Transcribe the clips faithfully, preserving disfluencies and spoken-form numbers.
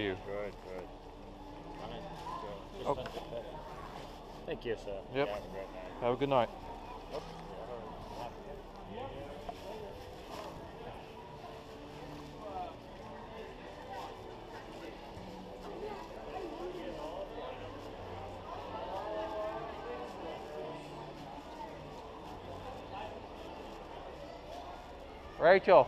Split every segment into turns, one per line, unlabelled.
you?
Good, good. Fine. Good.
Oh.
Just sent it. Thank you, sir.
Yep.
Yeah, have a great night.
Have a good night.
Oops.
Rachel.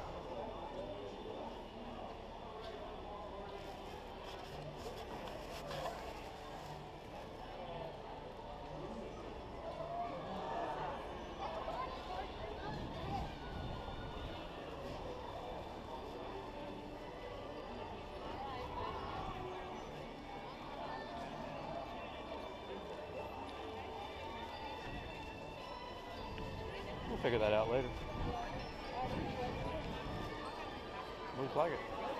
We'll figure that out later. Looks like it.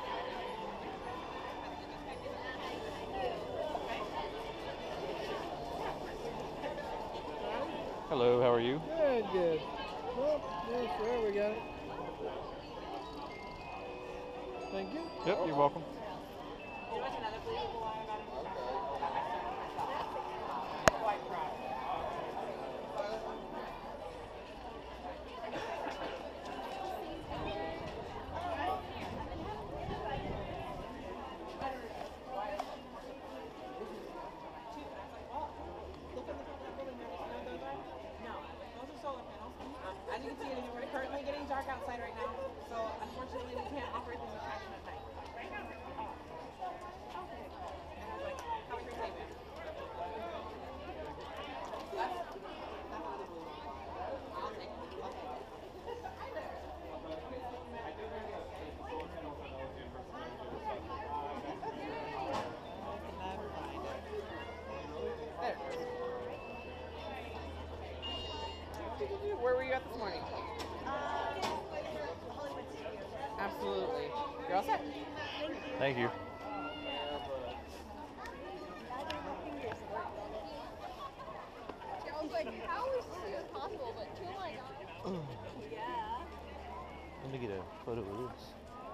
Hello, how are you?
Good, good. Well, yeah, sure, we got it. Thank you.
Yep, you're welcome.
As you can see, it's currently getting dark outside right now, so unfortunately we can't operate this attraction at night. Okay. And I was like, have a great day, man. That's, that's one of the blue ones. I'll take it. Okay. There. Where were you at this morning? Absolutely. You're all set.
Thank you.
I was like, how is this possible? But two of my guys. Yeah.
Let me get a photo of this.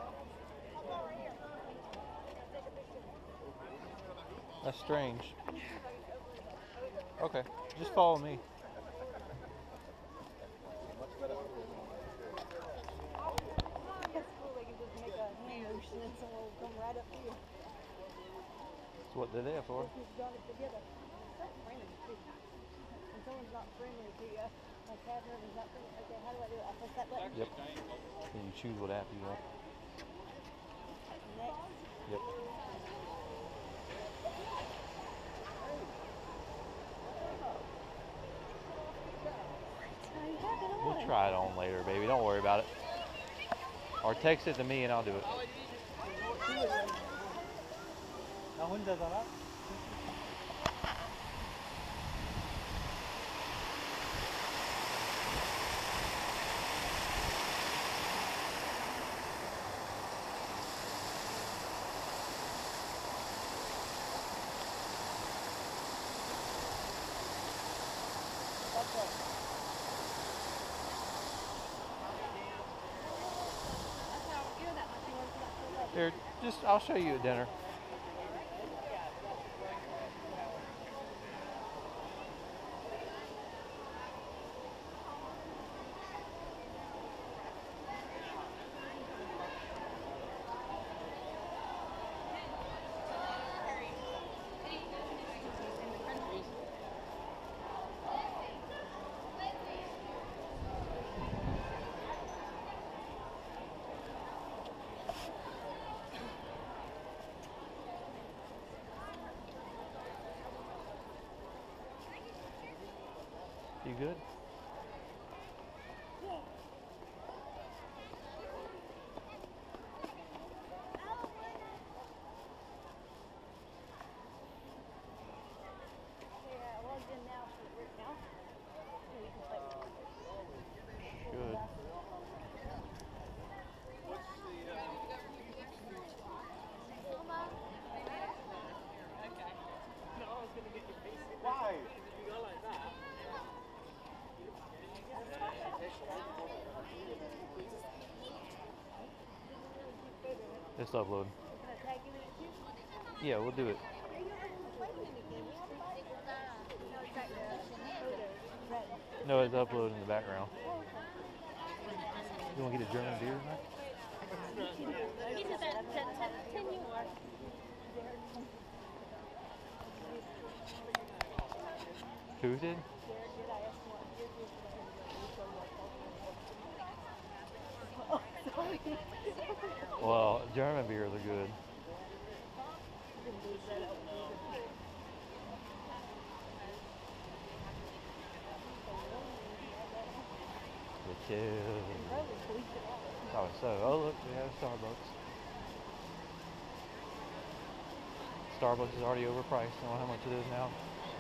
That's strange. Okay, just follow me. So what they're there for?
And someone's not friendly to you. Like Catherine is not friendly. Okay, how do I do it? I press that button.
Yep. And you choose what app you want.
Next.
Yep. We'll try it on later, baby. Don't worry about it. Or text it to me and I'll do it.
나 혼자 살아?
Here, just, I'll show you at dinner. You good? Good.
Why?
It's uploading.
Can I tag you in it too?
Yeah, we'll do it. No, it's uploaded in the background. You want to get a German beer tonight?
He said that, that, that ten you are.
Who did? Well, German beers are good. The chill. Oh, so, oh look, we have Starbucks. Starbucks is already overpriced. I don't know how much it is now.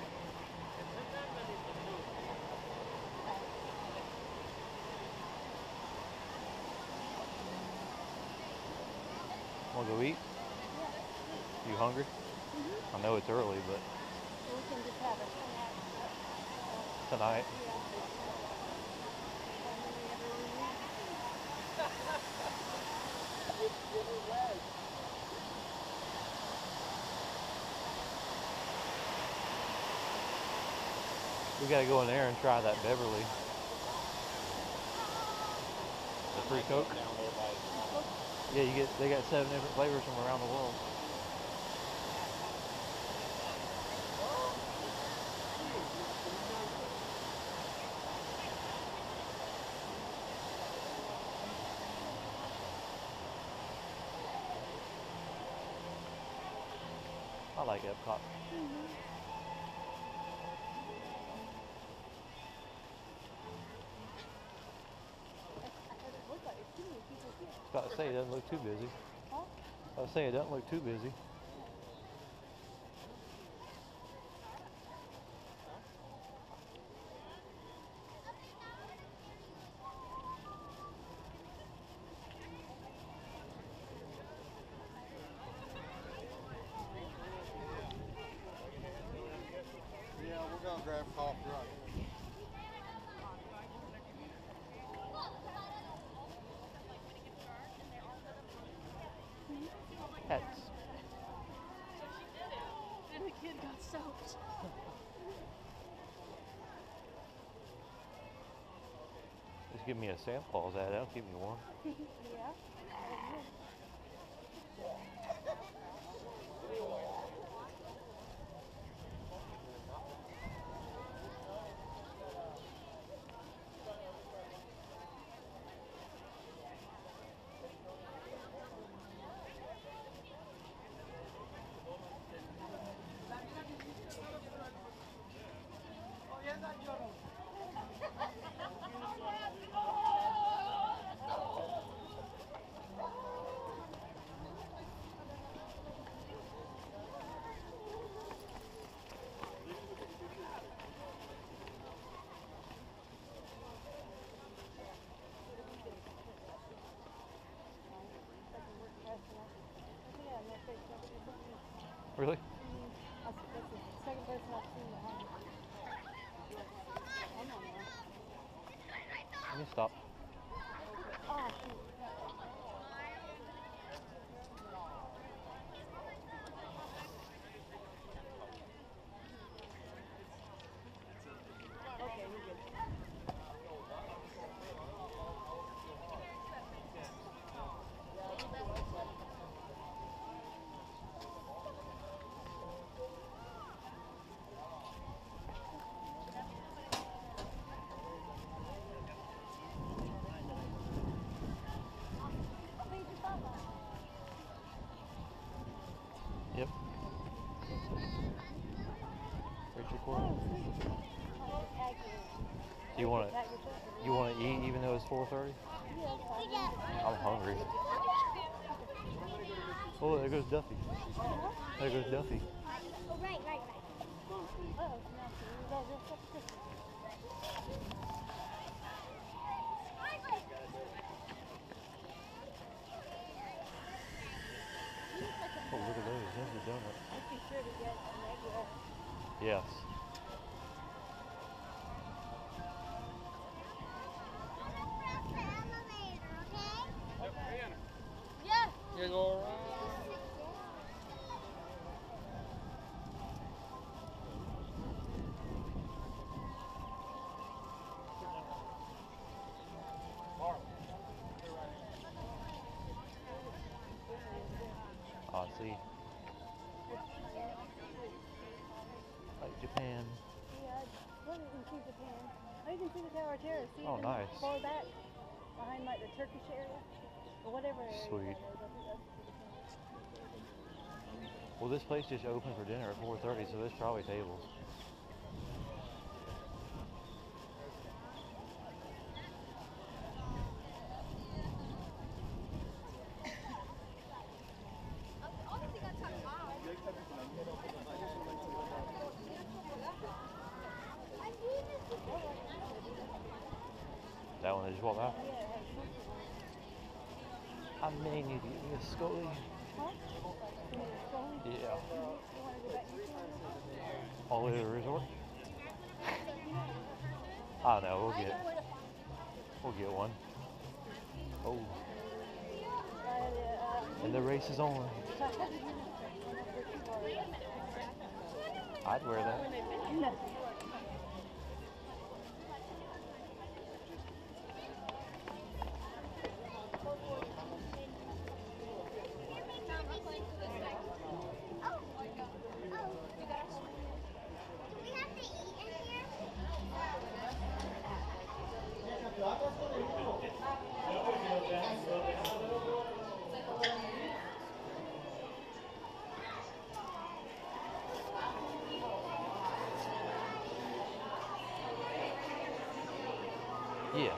Want to go eat? You hungry?
Mm-hmm.
I know it's early, but
We can just have a snack.
tonight. We gotta go in there and try that Beverly. The free Coke.
Down there by
Yeah, you get. They got seven different flavors from around the world. I like Epcot. I was about to say it doesn't look too busy. I was saying it doesn't look too busy.
Yeah, we're gonna grab coffee right here.
Pets.
And the kid got soaked.
Just give me a Santa Claus ad. That'll keep me warm.
Yeah.
Really?
That's, that's the second person I've seen that has it. I'm on there.
Let me stop.
Oh, shoot. Okay, we're good.
Yep. Richard Court. You want to? You want to eat even though it's four thirty? I'm hungry. Oh, there goes Duffy. There goes Duffy.
Oh, right, right, right. Oh, now,
Oh, look at those. Those are donuts.
I'd be sure to get an egg.
Yes.
Yeah.
You go around.
see. Like Japan.
Yeah, well, you can see Japan. Oh, you can see the Tower of Terror. See
Oh,
it
nice.
far back, behind like the Turkish area, or whatever area
Sweet.
that is. I think that's Japan.
Well, this place just opened for dinner at four thirty, so there's probably tables. That one they just walked out.
Yeah, it has something.
I may need to get me a Scully.
Huh? You need a Scully?
Yeah.
You want to go back to Scully?
All the way to the resort. I know, we'll get we'll get one. Oh,
Uh, uh,
and the race is on. I'd wear that.
No.
Yeah.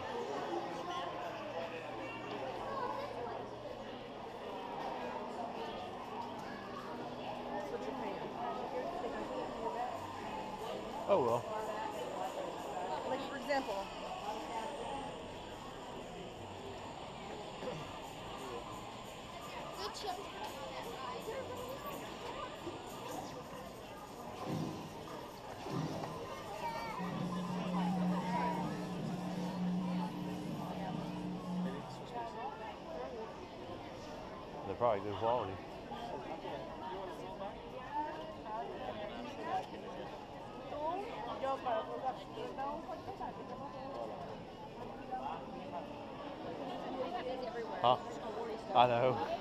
Oh well.
Like for example,
Good chip.
They're probably good quality.
yo para poder não
Huh? I know.